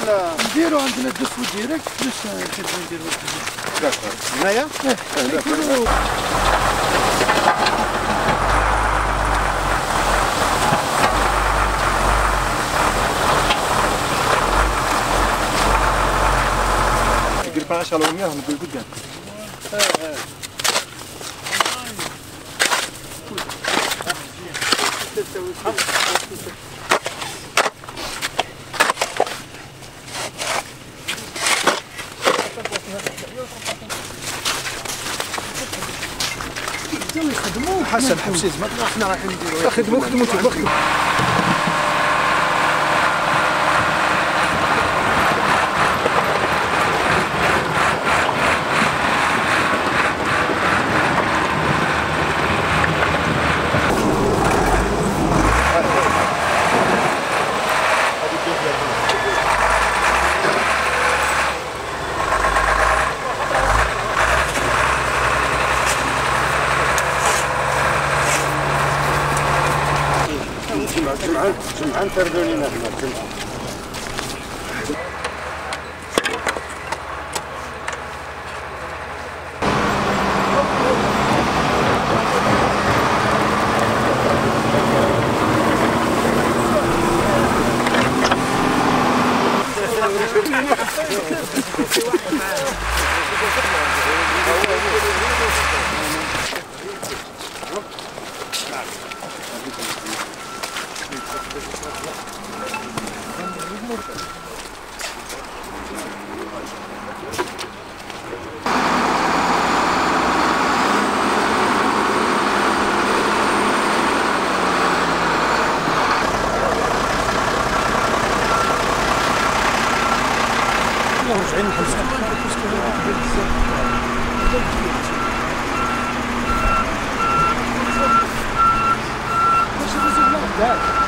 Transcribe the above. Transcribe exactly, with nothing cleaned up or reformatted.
ولا نديرو عندنا دفو ديريكت باش نحبو نديرو داكور هنايا؟ يكونوا قريب عشرة ومية نقول قدام يخدموا حسن حبسيز ما احنا رايحين نديرو خدموا خدموا خدموا جمعان جمعان تردوني هنا جمعان راجعين نحبسوا باش نزيد